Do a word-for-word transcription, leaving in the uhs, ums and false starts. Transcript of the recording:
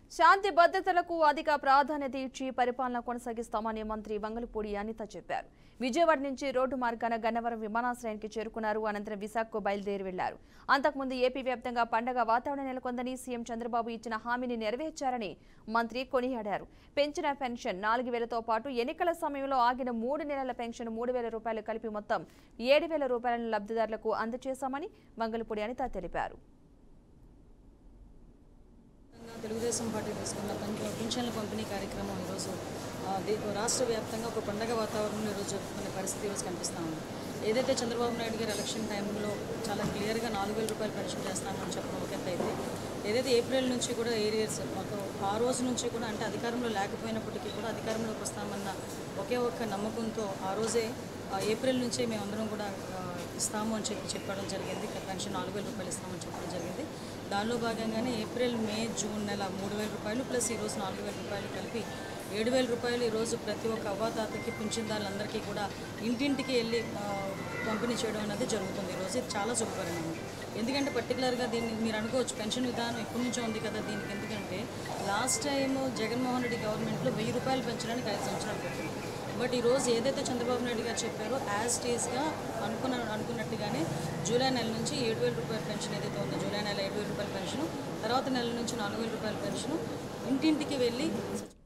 శాంతి భద్రతలకు అధిక ప్రాధాన్యత ఇచ్చి పరిపాలన కొనసాగిస్తామని మంత్రి వంగలపూడి అనిత చెప్పారు. విజయవాడ నుంచి రోడ్డు మార్గాన గన్నవరం విమానాశ్రయానికి చేరుకున్నారు. అనంతరం విశాఖకు బయలుదేరి వెళ్లారు. అంతకుముందు ఏపీ వ్యాప్తంగా పండగ వాతావరణం నెలకొందని సీఎం చంద్రబాబు ఇచ్చిన హామీని నెరవేర్చారని మంత్రి కొనియాడారు. పెంచిన పెన్షన్ నాలుగు వేలతో పాటు ఎన్నికల సమయంలో ఆగిన మూడు నెలల పెన్షన్ మూడు వేల రూపాయలు కలిపి మొత్తం ఏడు వేల రూపాయలను లబ్ధిదారులకు అందజేశామని వంగలపూడి అనిత తెలిపారు. తెలుగుదేశం పార్టీ తీసుకున్న పింఛన్ల పంపిణీ కార్యక్రమం ఈరోజు రాష్ట్ర వ్యాప్తంగా ఒక పండగ వాతావరణంలో ఈరోజు జరుపుకునే పరిస్థితి ఈరోజు కనిపిస్తూ ఉంది. ఏదైతే చంద్రబాబు నాయుడు గారు ఎలక్షన్ టైంలో చాలా క్లియర్గా నాలుగు వేల రూపాయలు పెన్షన్ చేస్తామని చెప్పడం ఒక అయితే ఏదైతే ఏప్రిల్ నుంచి కూడా ఏరియర్స్ మాకు ఆ రోజు నుంచి కూడా అంటే అధికారంలో లేకపోయినప్పటికీ కూడా అధికారంలోకి వస్తామన్న ఒకే ఒక్క నమ్మకంతో ఆ రోజే ఏప్రిల్ నుంచే మేమందరం కూడా ఇస్తాము అని చెప్పి చెప్పడం జరిగింది. పెన్షన్ నాలుగు వేల రూపాయలు ఇస్తామని చెప్పడం జరిగింది. దానిలో భాగంగానే ఏప్రిల్ మే జూన్ నెల మూడు వేల రూపాయలు ప్లస్ ఈరోజు నాలుగు వేల రూపాయలు కలిపి ఏడు వేల రూపాయలు ఈరోజు ప్రతి ఒక్క అవ్వాతాతకి పింఛన్దారులందరికీ కూడా ఇంటింటికి వెళ్ళి పంపిణీ చేయడం అనేది జరుగుతుంది. ఈరోజు ఇది చాలా శుభపరిణామం. ఎందుకంటే పర్టికులర్గా దీన్ని మీరు అనుకోవచ్చు పెన్షన్ విధానం ఎప్పటి నుంచో ఉంది కదా దీనికి. ఎందుకంటే లాస్ట్ టైం జగన్మోహన్ రెడ్డి గవర్నమెంట్లో వెయ్యి రూపాయలు పెంచడానికి ఐదు సంవత్సరాలు పెట్టింది. బట్ ఈరోజు ఏదైతే చంద్రబాబు నాయుడు గారు చెప్పారో యాజ్ టీజ్గా అనుకున్న అనుకున్నట్టుగానే జూలై నెల నుంచి ఏడు వేల రూపాయల పెన్షన్ ఏదైతే ఉందో జూలై నెల ఏడు వేల రూపాయల పెన్షన్ తర్వాత నెల నుంచి నాలుగు వేల రూపాయల పెన్షన్ ఇంటింటికి వెళ్ళి